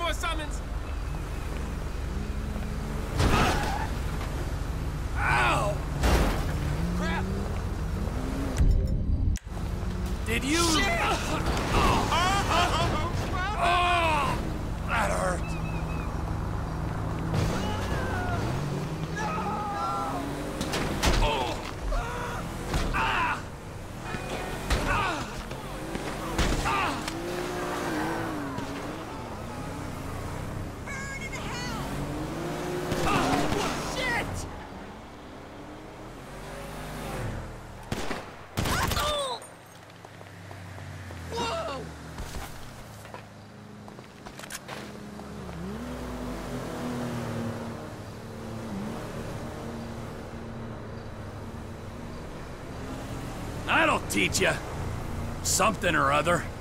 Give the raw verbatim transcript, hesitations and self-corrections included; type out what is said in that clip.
a summons! Ow! Crap! Did you... Shit! Oh, oh, that hurt. Oh. Ah. Ah. Ah. Burn in hell! Oh, shit! Oh! Whoa! That'll teach you. Something or other.